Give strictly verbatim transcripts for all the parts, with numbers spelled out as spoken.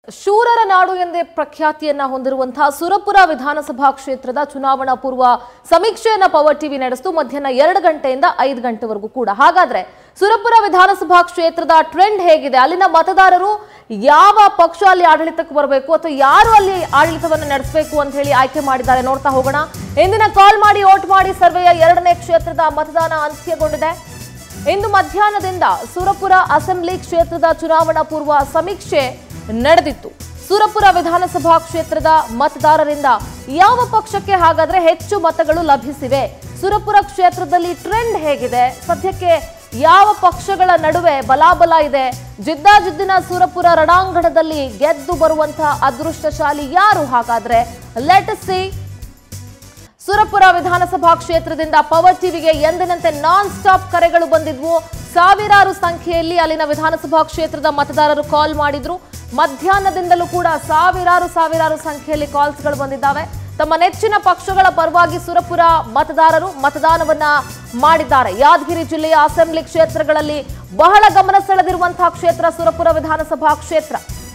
ಶೂರರ ನಾಡು ಎಂದೇ ಪ್ರಖ್ಯಾತಿಯನ್ನ ಹೊಂದಿರುವಂತಹ ಸುರಪುರ ವಿಧಾನಸಭಾ ಕ್ಷೇತ್ರದ ಚುನಾವಣಾ ಪೂರ್ವ ಸಮೀಕ್ಷೆಯನ್ನ ಪವರ್ ಟಿವಿ ನಡೆಸಿತು ಮಧ್ಯಾಹ್ನ ಎರಡು ಗಂಟೆಯಿಂದ ಐದು ಗಂಟೆವರೆಗೂ ಕೂಡ. ಹಾಗಾದ್ರೆ ಸುರಪುರ ವಿಧಾನಸಭಾ ಕ್ಷೇತ್ರದ ಟ್ರೆಂಡ್ ಹೇಗಿದೆ, ಅಲ್ಲಿನ ಮತದಾರರು ಯಾವ ಪಕ್ಷ ಅಲ್ಲಿ ಆಡಳಿತಕ್ಕೆ ಬರಬೇಕು ಅಥವಾ ಯಾರು ಅಲ್ಲಿ ಆಡಳಿತವನ್ನು ನಡೆಸಬೇಕು ಅಂತ ಹೇಳಿ ಆಯ್ಕೆ ಮಾಡಿದ್ದಾರೆ ನೋಡ್ತಾ ಹೋಗೋಣ. ಇಂದಿನ ಕಾಲ್ ಮಾಡಿ ವೋಟ್ ಮಾಡಿ ಸರ್ವೆಯ ಎರಡನೇ ಕ್ಷೇತ್ರದ ಮತದಾನ ಅಂತ್ಯಗೊಂಡಿದೆ. ಇಂದು ಮಧ್ಯಾಹ್ನದಿಂದ ಸುರಪುರ ಅಸೆಂಬ್ಲಿ ಕ್ಷೇತ್ರದ ಚುನಾವಣಾ ಪೂರ್ವ ಸಮೀಕ್ಷೆ ನಡೆದಿತ್ತು. ಸುರಪುರ ವಿಧಾನಸಭಾ ಕ್ಷೇತ್ರದ ಮತದಾರರಿಂದ ಯಾವ ಪಕ್ಷಕ್ಕೆ ಹಾಗಾದ್ರೆ ಹೆಚ್ಚು ಮತಗಳು ಲಭಿಸಿವೆ, ಸುರಪುರ ಕ್ಷೇತ್ರದಲ್ಲಿ ಟ್ರೆಂಡ್ ಹೇಗಿದೆ, ಸದ್ಯಕ್ಕೆ ಯಾವ ಪಕ್ಷಗಳ ನಡುವೆ ಬಲಾಬಲ ಇದೆ, ಜಿದ್ದಾಜಿದ್ದಿನ ಸುರಪುರ ರಣಾಂಗಣದಲ್ಲಿ ಗೆದ್ದು ಬರುವಂತಹ ಅದೃಷ್ಟಶಾಲಿ ಯಾರು, ಹಾಗಾದ್ರೆ ಲೆಟ್ ಅಸ್ ಸಿ. ಸುರಪುರ ವಿಧಾನಸಭಾ ಕ್ಷೇತ್ರದಿಂದ ಪವರ್ ಟಿವಿಗೆ ಎಂದಿನಂತೆ ನಾನ್ ಸ್ಟಾಪ್ ಕರೆಗಳು ಬಂದಿದ್ವು. ಸಾವಿರಾರು ಸಂಖ್ಯೆಯಲ್ಲಿ ಅಲ್ಲಿನ ವಿಧಾನಸಭಾ ಕ್ಷೇತ್ರದ ಮತದಾರರು ಕಾಲ್ ಮಾಡಿದ್ರು. ಮಧ್ಯಾಹ್ನದಿಂದಲೂ ಕೂಡ ಸಾವಿರಾರು ಸಾವಿರಾರು ಸಂಖ್ಯೆಯಲ್ಲಿ ಕಾಲ್ಸ್ಗಳು ಬಂದಿದ್ದಾವೆ. ತಮ್ಮ ನೆಚ್ಚಿನ ಪಕ್ಷಗಳ ಪರವಾಗಿ ಸುರಪುರ ಮತದಾರರು ಮತದಾನವನ್ನ ಮಾಡಿದ್ದಾರೆ. ಯಾದಗಿರಿ ಜಿಲ್ಲೆಯ ಅಸೆಂಬ್ಲಿ ಕ್ಷೇತ್ರಗಳಲ್ಲಿ ಬಹಳ ಗಮನ ಸೆಳೆದಿರುವಂತಹ ಕ್ಷೇತ್ರ ಸುರಪುರ ವಿಧಾನಸಭಾ ಕ್ಷೇತ್ರ.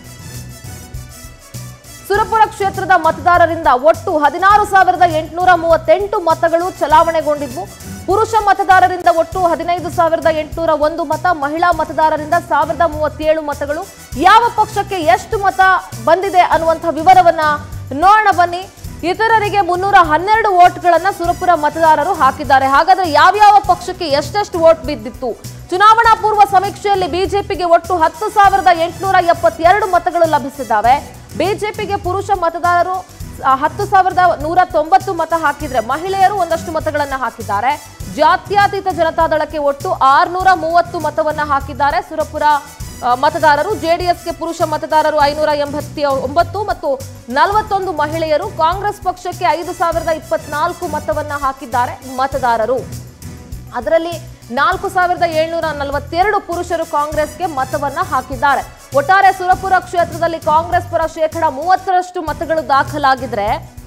ಸುರಪುರ ಕ್ಷೇತ್ರದ ಮತದಾರರಿಂದ ಒಟ್ಟು ಹದಿನಾರು ಸಾವಿರದ ಎಂಟುನೂರ ಮೂವತ್ತೆಂಟು ಮತಗಳು ಚಲಾವಣೆಗೊಂಡಿದ್ವು. ಪುರುಷ ಮತದಾರರಿಂದ ಒಟ್ಟು ಹದಿನೈದು ಸಾವಿರದ ಎಂಟುನೂರ ಒಂದು ಮತ, ಮಹಿಳಾ ಮತದಾರರಿಂದ ಸಾವಿರದ ಮೂವತ್ತೇಳು ಮತಗಳು. ಯಾವ ಪಕ್ಷಕ್ಕೆ ಎಷ್ಟು ಮತ ಬಂದಿದೆ ಅನ್ನುವಂಥ ವಿವರವನ್ನ ನೋಡೋಣ ಬನ್ನಿ. ಇತರರಿಗೆ ಮುನ್ನೂರ ಹನ್ನೆರಡು ವೋಟ್ಗಳನ್ನ ಸುರಪುರ ಮತದಾರರು ಹಾಕಿದ್ದಾರೆ. ಹಾಗಾದ್ರೆ ಯಾವ್ಯಾವ ಪಕ್ಷಕ್ಕೆ ಎಷ್ಟೆಷ್ಟು ವೋಟ್ ಬಿದ್ದಿತ್ತು? ಚುನಾವಣಾ ಪೂರ್ವ ಸಮೀಕ್ಷೆಯಲ್ಲಿ ಬಿಜೆಪಿಗೆ ಒಟ್ಟು ಹತ್ತು ಸಾವಿರದ ಎಂಟುನೂರ ಎಪ್ಪತ್ತೆರಡು ಮತಗಳು ಲಭಿಸಿದ್ದಾವೆ. ಬಿಜೆಪಿಗೆ ಪುರುಷ ಮತದಾರರು ಹತ್ತು ಸಾವಿರದ ನೂರ ತೊಂಬತ್ತು ಮತ ಹಾಕಿದ್ರೆ ಮಹಿಳೆಯರು ಒಂದಷ್ಟು ಮತಗಳನ್ನ ಹಾಕಿದ್ದಾರೆ. ಜಾತ್ಯತೀತ ಜನತಾದಳಕ್ಕೆ ಒಟ್ಟು ಆರ್ನೂರ ಮೂವತ್ತು ಮತವನ್ನ ಹಾಕಿದ್ದಾರೆ ಸುರಪುರ ಮತದಾರರು. ಜೆಡಿಎಸ್ಗೆ ಪುರುಷ ಮತದಾರರು ಐನೂರ ಎಂಬತ್ತ ಒಂಬತ್ತು ಮತ್ತು ನಲವತ್ತೊಂದು ಮಹಿಳೆಯರು. ಕಾಂಗ್ರೆಸ್ ಪಕ್ಷಕ್ಕೆ ಐದು ಸಾವಿರದ ಇಪ್ಪತ್ನಾಲ್ಕು ಮತವನ್ನ ಹಾಕಿದ್ದಾರೆ ಮತದಾರರು. ಅದರಲ್ಲಿ ನಾಲ್ಕು ಸಾವಿರದ ಏಳ್ನೂರ ನಲವತ್ತೆರಡು ಪುರುಷರು ಕಾಂಗ್ರೆಸ್ಗೆ ಮತವನ್ನ ಹಾಕಿದ್ದಾರೆ. ಒಟ್ಟಾರೆ ಸುರಪುರ ಕ್ಷೇತ್ರದಲ್ಲಿ ಕಾಂಗ್ರೆಸ್ ಪರ ಶೇಕಡ ಮೂವತ್ತರಷ್ಟು ಮತಗಳು ದಾಖಲಾಗಿದ್ರೆ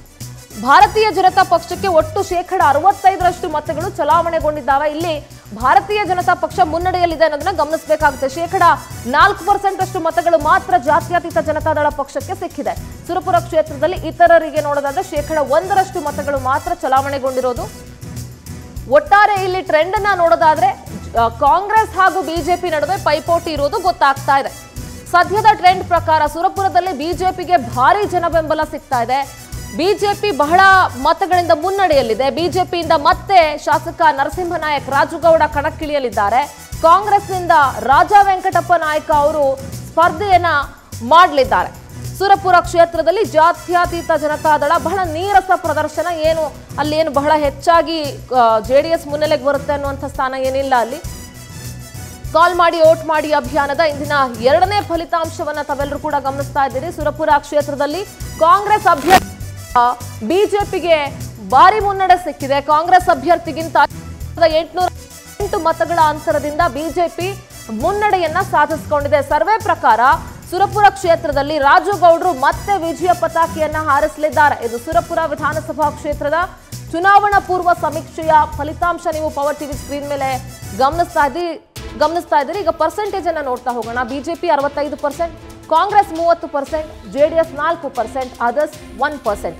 ಭಾರತೀಯ ಜನತಾ ಪಕ್ಷಕ್ಕೆ ಒಟ್ಟು ಶೇಕಡ ಅರವತ್ತೈದರಷ್ಟು ಮತಗಳು ಚಲಾವಣೆಗೊಂಡಿದ್ದಾವೆ. ಇಲ್ಲಿ ಭಾರತೀಯ ಜನತಾ ಪಕ್ಷ ಮುನ್ನಡೆಯಲ್ಲಿದೆ ಅನ್ನೋದನ್ನ ಗಮನಿಸಬೇಕಾಗುತ್ತೆ. ಶೇಕಡ ನಾಲ್ಕು ಪರ್ಸೆಂಟ್ ಅಷ್ಟು ಮತಗಳು ಮಾತ್ರ ಜಾತ್ಯತೀತ ಜನತಾದಳ ಪಕ್ಷಕ್ಕೆ ಸಿಕ್ಕಿದೆ. ಸುರಪುರ ಕ್ಷೇತ್ರದಲ್ಲಿ ಇತರರಿಗೆ ನೋಡೋದಾದ್ರೆ ಶೇಕಡ ಒಂದರಷ್ಟು ಮತಗಳು ಮಾತ್ರ ಚಲಾವಣೆಗೊಂಡಿರೋದು. ಒಟ್ಟಾರೆ ಇಲ್ಲಿ ಟ್ರೆಂಡ್ ಅನ್ನ ನೋಡೋದಾದ್ರೆ ಕಾಂಗ್ರೆಸ್ ಹಾಗೂ ಬಿಜೆಪಿ ನಡುವೆ ಪೈಪೋಟಿ ಇರೋದು ಗೊತ್ತಾಗ್ತಾ ಇದೆ. ಸದ್ಯದ ಟ್ರೆಂಡ್ ಪ್ರಕಾರ ಸುರಪುರದಲ್ಲಿ ಬಿಜೆಪಿಗೆ ಭಾರಿ ಜನ ಬೆಂಬಲ ಸಿಗ್ತಾ ಇದೆ. ಬಿಜೆಪಿ ಬಹಳ ಮತಗಳಿಂದ ಮುನ್ನಡೆಯಲ್ಲಿದೆ. ಬಿಜೆಪಿಯಿಂದ ಮತ್ತೆ ಶಾಸಕ ನರಸಿಂಹನಾಯಕ್ ರಾಜುಗೌಡ ಕಣಕ್ಕಿಳಿಯಲಿದ್ದಾರೆ. ಕಾಂಗ್ರೆಸ್ನಿಂದ ರಾಜಾ ವೆಂಕಟಪ್ಪ ನಾಯಕ ಅವರು ಸ್ಪರ್ಧೆಯನ್ನ ಮಾಡಲಿದ್ದಾರೆ. ಸುರಪುರ ಕ್ಷೇತ್ರದಲ್ಲಿ ಜಾತ್ಯತೀತ ಜನತಾದಳ ಬಹಳ ನೀರಸ ಪ್ರದರ್ಶನ, ಏನು ಅಲ್ಲಿ ಏನು ಬಹಳ ಹೆಚ್ಚಾಗಿ ಜೆಡಿಎಸ್ ಮುನ್ನೆಲೆಗೆ ಬರುತ್ತೆ ಅನ್ನುವಂಥ ಸ್ಥಾನ ಏನಿಲ್ಲ. ಅಲ್ಲಿ ಕಾಲ್ ಮಾಡಿ ವೋಟ್ ಮಾಡಿ ಅಭಿಯಾನದ ಇಂದಿನ ಎರಡನೇ ಫಲಿತಾಂಶವನ್ನ ತಾವೆಲ್ಲರೂ ಕೂಡ ಗಮನಿಸ್ತಾ ಇದ್ದೀರಿ. ಸುರಪುರ ಕ್ಷೇತ್ರದಲ್ಲಿ ಕಾಂಗ್ರೆಸ್ ಅಭ್ಯರ್ಥಿ ಬಿಜೆಪಿಗೆ ಭಾರಿ ಮುನ್ನಡೆ ಸಿಕ್ಕಿದೆ. ಕಾಂಗ್ರೆಸ್ ಅಭ್ಯರ್ಥಿಗಿಂತ ಎಂಟುನೂರ ಎಂಟು ಮತಗಳ ಅಂತರದಿಂದ ಬಿಜೆಪಿ ಮುನ್ನಡೆಯನ್ನ ಸಾಧಿಸಿಕೊಂಡಿದೆ. ಸರ್ವೆ ಪ್ರಕಾರ ಸುರಪುರ ಕ್ಷೇತ್ರದಲ್ಲಿ ರಾಜುಗೌಡರು ಮತ್ತೆ ವಿಜಯ ಪತಾಕೆಯನ್ನ ಹಾರಿಸಲಿದ್ದಾರೆ. ಇದು ಸುರಪುರ ವಿಧಾನಸಭಾ ಕ್ಷೇತ್ರದ ಚುನಾವಣಾ ಪೂರ್ವ ಸಮೀಕ್ಷೆಯ ಫಲಿತಾಂಶ. ನೀವು ಪವರ್ ಟಿವಿ ಸ್ಕ್ರೀನ್ ಮೇಲೆ ಗಮನಿಸ್ತಾ ಇದ್ದೀರಿ ಗಮನಿಸ್ತಾ ಇದ್ದೀರಿ ಈಗ ಪರ್ಸೆಂಟೇಜ್ ಅನ್ನ ನೋಡ್ತಾ ಹೋಗೋಣ. ಬಿಜೆಪಿ ಅರವತ್ತೈದು ಪರ್ಸೆಂಟ್, ಕಾಂಗ್ರೆಸ್ ಮೂವತ್ತು ಪರ್ಸೆಂಟ್, ಜೆಡಿಎಸ್ ನಾಲ್ಕು percent, others one percent.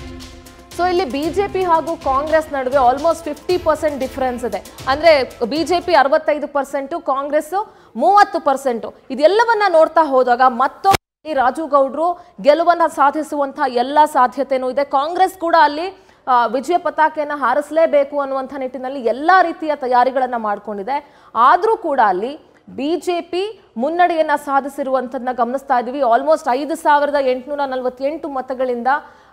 So ಇಲ್ಲಿ ಬಿಜೆಪಿ ಹಾಗೂ ಕಾಂಗ್ರೆಸ್ ನಡುವೆ ಆಲ್ಮೋಸ್ಟ್ ಫಿಫ್ಟಿ ಪರ್ಸೆಂಟ್ ಡಿಫರೆನ್ಸ್ ಇದೆ. ಅಂದ್ರೆ ಬಿಜೆಪಿ ಅರವತ್ತೈದು ಪರ್ಸೆಂಟ್, ಕಾಂಗ್ರೆಸ್ ಮೂವತ್ತು ಪರ್ಸೆಂಟ್. ಇದೆಲ್ಲವನ್ನ ನೋಡ್ತಾ ಹೋದಾಗ ಮತ್ತೊಮ್ಮೆ ರಾಜುಗೌಡರು ಗೆಲುವನ್ನ ಸಾಧಿಸುವಂತಹ ಎಲ್ಲ ಸಾಧ್ಯತೆನೂ ಇದೆ. ಕಾಂಗ್ರೆಸ್ ಕೂಡ ಅಲ್ಲಿ ವಿಜಯ ಪತಾಕೆಯನ್ನು ಹಾರಿಸಲೇಬೇಕು ಅನ್ನುವಂಥ ನಿಟ್ಟಿನಲ್ಲಿ ಎಲ್ಲ ರೀತಿಯ ತಯಾರಿಗಳನ್ನ ಮಾಡಿಕೊಂಡಿದೆ. ಆದರೂ ಕೂಡ ಅಲ್ಲಿ ಬಿಜೆಪಿ ಮುನ್ನಡೆಯನ್ನ ಸಾಧಿಸಿರುವಂಥದ್ದನ್ನ ಗಮನಿಸ್ತಾ ಇದ್ದೀವಿ. ಆಲ್ಮೋಸ್ಟ್ ಐದು ಸಾವಿರದ ಎಂಟುನೂರ ನಲವತ್ತೆಂಟು ಮತಗಳಿಂದ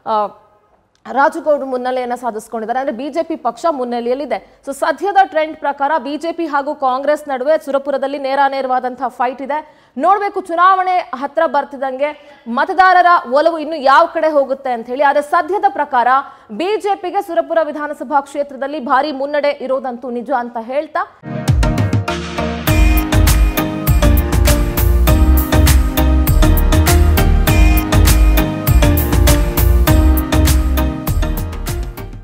ರಾಜುಗೌಡರು ಮುನ್ನೆಲೆಯನ್ನ ಸಾಧಿಸಿಕೊಂಡಿದ್ದಾರೆ. ಅಂದ್ರೆ ಬಿಜೆಪಿ ಪಕ್ಷ ಮುನ್ನೆಲೆಯಲ್ಲಿದೆ. ಸೊ ಸದ್ಯದ ಟ್ರೆಂಡ್ ಪ್ರಕಾರ ಬಿಜೆಪಿ ಹಾಗೂ ಕಾಂಗ್ರೆಸ್ ನಡುವೆ ಸುರಪುರದಲ್ಲಿ ನೇರಾನೇರವಾದಂತಹ ಫೈಟ್ ಇದೆ. ನೋಡ್ಬೇಕು ಚುನಾವಣೆ ಹತ್ರ ಬರ್ತಿದಂಗೆ ಮತದಾರರ ಒಲವು ಇನ್ನು ಯಾವ ಕಡೆ ಹೋಗುತ್ತೆ ಅಂತ ಹೇಳಿ. ಆದ್ರೆ ಸದ್ಯದ ಪ್ರಕಾರ ಬಿಜೆಪಿಗೆ ಸುರಪುರ ವಿಧಾನಸಭಾ ಕ್ಷೇತ್ರದಲ್ಲಿ ಭಾರಿ ಮುನ್ನಡೆ ಇರೋದಂತೂ ನಿಜ ಅಂತ ಹೇಳ್ತಾ